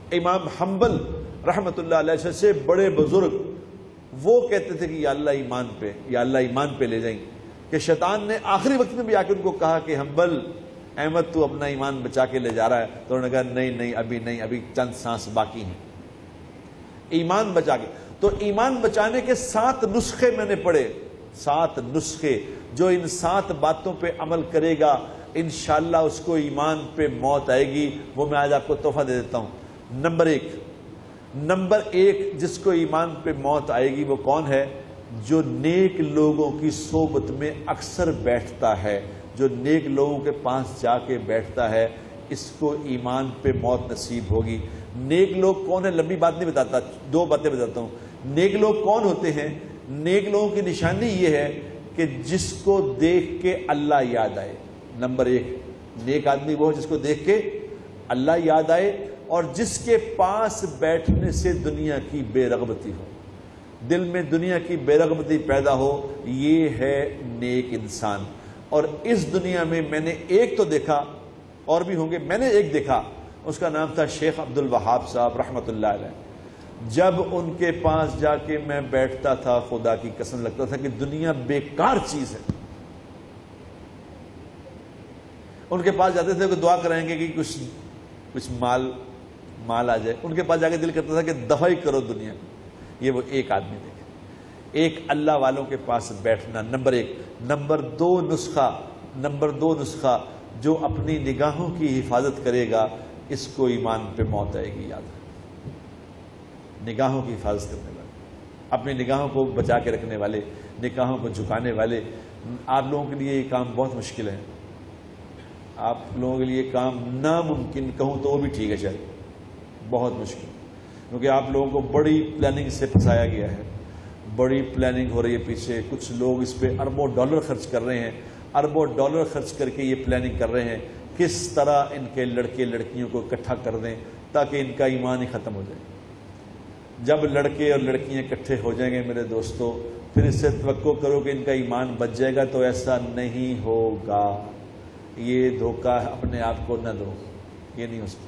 امام حنبل رحمۃ اللہ علیہ سے بڑے بزرگ وہ کہتے تھے کہ یا اللہ ایمان پہ لے جائیں، کہ شیطان نے آخری وقت میں بھی آ کے ان کو کہا کہ حنبل احمد تو اپنا ایمان بچا کے لے جا رہا ہے، تو انہوں نے کہا نہیں ابھی چند سانس باقی ہیں، ایمان بچا کے۔ تو ایمان بچانے کے 7 نسخے میں نے پڑھے، 7 نسخے، جو ان 7 باتوں پہ عمل کرے گا انشاءاللہ اس کو ایمان پہ موت آئے گی، وہ میں آج آپ کو تحفہ دے دیتا ہوں۔ نمبر ایک جس کو ایمان پہ موت آئے گی وہ کون ہے؟ جو نیک لوگوں کی صحبت میں اکثر بیٹھتا ہے، جو نیک لوگوں کے پاس جا کے بیٹھتا ہے، اس کو ایمان پہ موت نصیب ہوگی۔ نیک لوگ کون ہیں؟ لمبی بات نہیں بتاتا، 2 باتیں بتاتا ہوں۔ نیک لوگ کون ہوتے ہیں؟ نیک لوگوں کی نشانی یہ ہے کہ جس کو دیکھ کے اللہ یاد آئے۔ نمبر 1 نیک آدمی وہ ہے جس کو دیکھ کے اللہ یاد آئے اور جس کے پاس بیٹھنے سے دنیا کی بے رغبتی ہو، دل میں دنیا کی بے رغبتی پیدا ہو، یہ ہے نیک انسان۔ اور اس دنیا میں میں نے ایک تو دیکھا، اور بھی ہوں گے، میں نے ایک دیکھا، اس کا نام تھا شیخ عبد الوہاب صاحب رحمۃ اللہ علیہ۔ جب ان کے پاس جا کے میں بیٹھتا تھا خدا کی قسم لگتا تھا کہ دنیا بیکار چیز ہے۔ ان کے پاس جاتے تھے کہ دعا کرائیں گے کہ کچھ مال آ جائے، ان کے پاس جا کے دل کرتا تھا کہ دفع ہی کرو دنیا کو۔ یہ وہ ایک آدمی دیکھے، ایک اللہ والوں کے پاس بیٹھنا، نمبر 1۔ نمبر 2 نسخہ جو اپنی نگاہوں کی حفاظت کرے گا اس کو ایمان پہ موت آئے گی، یاد رکھنا۔ نگاہوں کی حفاظت کرنے والے، اپنی نگاہوں کو بچا کے رکھنے والے، نگاہوں کو جھکانے والے۔ آپ لوگوں کے لیے یہ کام بہت مشکل ہے، آپ لوگوں کے لیے کام ناممکن کہوں تو وہ بھی ٹھیک ہے، شاید بہت مشکل، کیونکہ آپ لوگوں کو بڑی پلاننگ سے پھنسایا گیا ہے، بڑی پلاننگ ہو رہی ہے پیچھے، کچھ لوگ اس پہ اربوں ڈالر خرچ کر رہے ہیں، اربوں ڈالر خرچ کر کے یہ پلاننگ کر رہے ہیں کس طرح ان کے لڑکے لڑکیوں کو اکٹھا کر دیں تاکہ ان کا ایمان ہی ختم ہو جائے۔ جب لڑکے اور لڑکیاں اکٹھے ہو جائیں گے میرے دوستو، پھر اس سے توقع کرو کہ ان کا ایمان بچ جائے گا، تو ایسا نہیں ہوگا۔ یہ دھوکہ اپنے آپ کو نہ دو، یہ نہیں ہو سکتا۔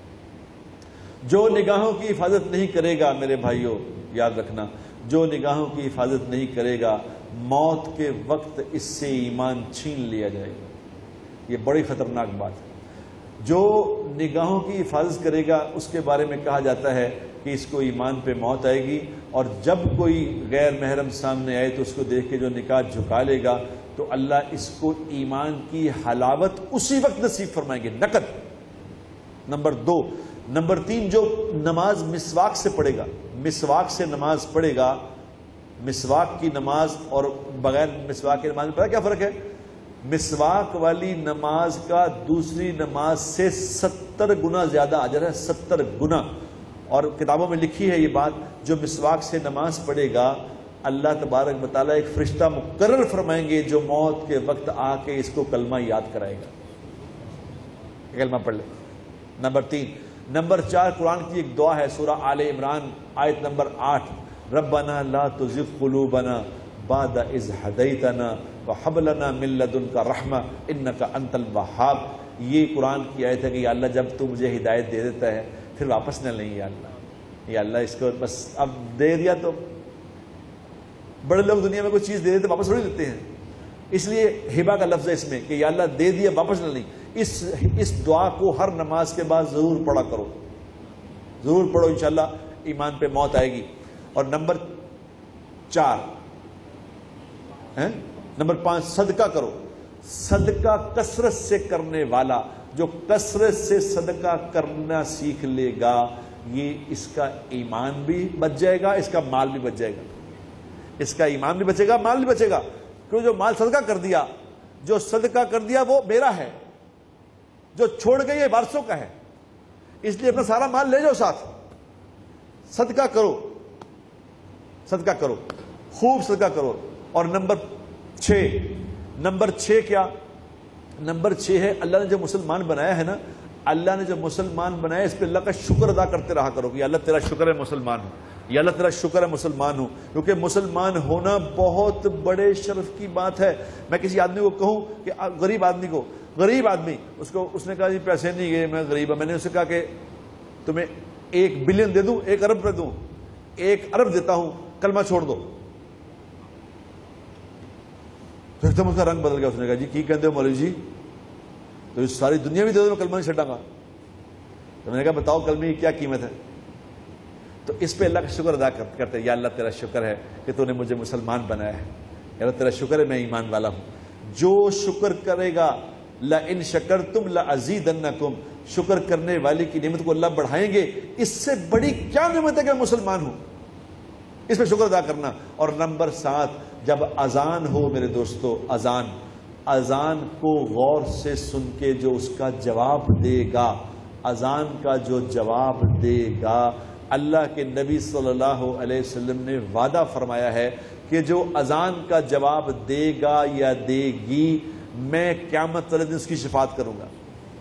جو نگاہوں کی حفاظت نہیں کرے گا میرے بھائیوں، یاد رکھنا، جو نگاہوں کی حفاظت نہیں کرے گا موت کے وقت اس سے ایمان چھین لیا جائے گا۔ یہ بڑی خطرناک بات ہے۔ جو نگاہوں کی حفاظت کرے گا اس کے بارے میں کہا جاتا ہے کہ اس کو ایمان پہ موت آئے گی، اور جب کوئی غیر محرم سامنے آئے تو اس کو دیکھ کے جو نکاح جھکا لے گا تو اللہ اس کو ایمان کی حلاوت اسی وقت نصیب فرمائیں گے، نقد۔ نمبر 2۔ نمبر 3 جو نماز مسواک سے پڑھے گا، مسواک سے نماز پڑھے گا، مسواک کی نماز اور بغیر مسواک کی نماز میں پتہ کیا فرق ہے؟ مسواک والی نماز کا دوسری نماز سے 70 گنا زیادہ اجر ہے، 70 گنا۔ اور کتابوں میں لکھی ہے یہ بات، جو مسواک سے نماز پڑھے گا اللہ تبارک و تعالیٰ ایک فرشتہ مقرر فرمائیں گے جو موت کے وقت آ کے اس کو کلمہ یاد کرائے گا، کلمہ پڑھ لے۔ نمبر 3۔ نمبر 4 قرآن کی ایک دعا ہے، سورہ آل عمران آیت نمبر 8، ربنا لا تزغ قلوبنا بعد اذ ہدیتنا وہب لنا من لدنک رحمہ انک انت الوہاب۔ یہ قرآن کی آیت ہے کہ یا اللہ جب تو مجھے ہدایت دے دیتا ہے پھر واپس نہ لیں، یا اللہ اس کو بس اب دے دیا تو۔ بڑے لوگ دنیا میں کوئی چیز دے دیتے واپس تھوڑی لیتے ہیں، اس لیے ہبہ کا لفظ ہے اس میں کہ یا اللہ دے دیا واپس نہ لیں۔ اس دعا کو ہر نماز کے بعد ضرور پڑھا کرو، ضرور پڑھو، انشاءاللہ ایمان پہ موت آئے گی۔ اور نمبر 5 صدقہ کرو۔ صدقہ کثرت سے کرنے والا، جو کثرت سے صدقہ کرنا سیکھ لے گا، یہ اس کا ایمان بھی بچ جائے گا، اس کا مال بھی بچ جائے گا، اس کا ایمان بھی بچے گا، مال بھی بچے گا۔ کیونکہ جو مال صدقہ کر دیا، جو صدقہ کر دیا وہ میرا ہے، جو چھوڑ گئے یہ وارثوں کا ہے، اس لیے اپنا سارا مال لے جاؤ ساتھ۔ صدقہ کرو، صدقہ کرو، خوب صدقہ کرو۔ اور نمبر 6 کیا؟ نمبر 6 ہے اللہ نے جو مسلمان بنایا ہے نا، اللہ نے جو مسلمان بنایا اس پہ اللہ کا شکر ادا کرتے رہا کرو کہ یا اللہ تیرا شکر ہے مسلمان ہوں، یا اللہ تیرا شکر ہے مسلمان ہوں، کیونکہ مسلمان ہونا بہت بڑے شرف کی بات ہے۔ میں کسی آدمی کو کہوں کہ غریب آدمی اس نے کہا جی پیسے نہیں گئے، میں غریب ہوں، میں نے اسے کہا کہ تمہیں 1 بلین دے دوں، 1 ارب دے دوں، 1 ارب دیتا ہوں، کلمہ چھوڑ دو. تو ایک دم اس کا رنگ بدل گیا. اس نے کہا جی کی کہتے ہو مولوی جی؟ تو اس ساری دنیا بھی دے دو میں کلمہ نہیں چھڈاں گا. تو میں نے کہا بتاؤ کلمے کی کیا قیمت ہے؟ تو اس پہ اللہ کا شکر ادا کرتے یا اللہ تیرا شکر ہے کہ تو نے مجھے مسلمان بنایا ہے، یا اللہ تیرا شکر ہے میں ایمان والا ہوں. جو شکر کرے گا لَإِن شَكَرْتُمْ لَأَزِيدَنَّكُمْ، شکر کرنے والے کی نعمت کو اللہ بڑھائیں گے. اس سے بڑی کیا نعمت ہے کہ میں مسلمان ہوں؟ اس پہ شکر ادا کرنا. اور نمبر 7، جب اذان ہو میرے دوستو، اذان کو غور سے سن کے جو اس کا جواب دے گا، اذان کا جو جواب دے گا، اللہ کے نبی صلی اللہ علیہ وسلم نے وعدہ فرمایا ہے کہ جو اذان کا جواب دے گا یا دے گی، میں قیامت والے دن اس کی شفاعت کروں گا.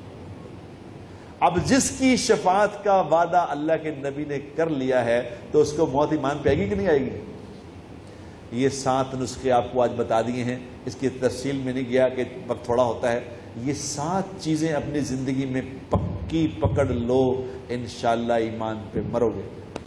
اب جس کی شفاعت کا وعدہ اللہ کے نبی نے کر لیا ہے تو اس کو موت ایمان پہ آئے گی کہ نہیں آئے گی؟ یہ 7 نسخے آپ کو آج بتا دیے ہیں، اس کی تفصیل میں نہیں گیا کہ وقت تھوڑا ہوتا ہے. یہ 7 چیزیں اپنی زندگی میں پکی پکڑ لو، انشاءاللہ ایمان پہ مرو گے.